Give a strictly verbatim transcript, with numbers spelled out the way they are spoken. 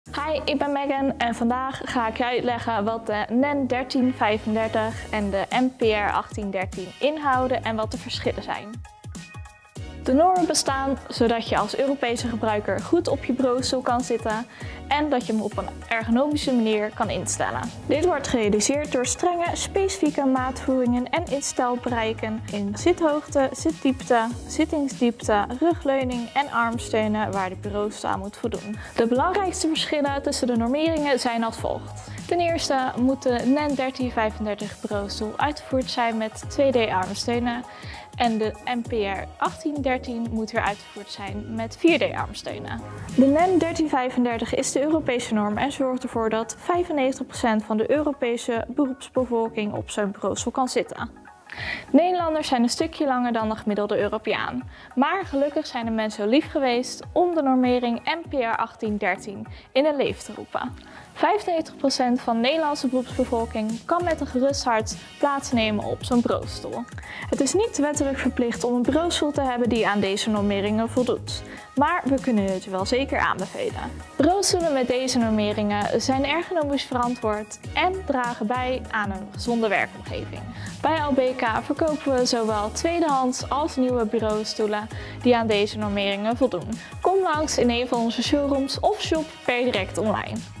Hi, ik ben Megan en vandaag ga ik je uitleggen wat de N E N dertien vijfendertig en de N P R achttien dertien inhouden en wat de verschillen zijn. De normen bestaan zodat je als Europese gebruiker goed op je bureaustoel kan zitten en dat je hem op een ergonomische manier kan instellen. Dit wordt gerealiseerd door strenge, specifieke maatvoeringen en instelbereiken in zithoogte, zitdiepte, zittingsdiepte, rugleuning en armsteunen waar de bureaustoel aan moet voldoen. De belangrijkste verschillen tussen de normeringen zijn als volgt. Ten eerste moet de N E N dertien vijfendertig bureaustoel uitgevoerd zijn met twee D armsteunen. En de N P R achttien dertien moet weer uitgevoerd zijn met vier D armsteunen. De N E N dertien vijfendertig is de Europese norm en zorgt ervoor dat vijfennegentig procent van de Europese beroepsbevolking op zo'n bureaustoel kan zitten. Nederlanders zijn een stukje langer dan de gemiddelde Europeaan. Maar gelukkig zijn de mensen zo lief geweest om de normering N P R achttien dertien in het leven te roepen. vijfennegentig procent van de Nederlandse beroepsbevolking kan met een gerust hart plaatsnemen op zo'n bureaustoel. Het is niet wettelijk verplicht om een bureaustoel te hebben die aan deze normeringen voldoet. Maar we kunnen het je wel zeker aanbevelen. Bureaustoelen met deze normeringen zijn ergonomisch verantwoord en dragen bij aan een gezonde werkomgeving. Bij L B K verkopen we zowel tweedehands als nieuwe bureaustoelen die aan deze normeringen voldoen. Kom langs in een van onze showrooms of shop per direct online.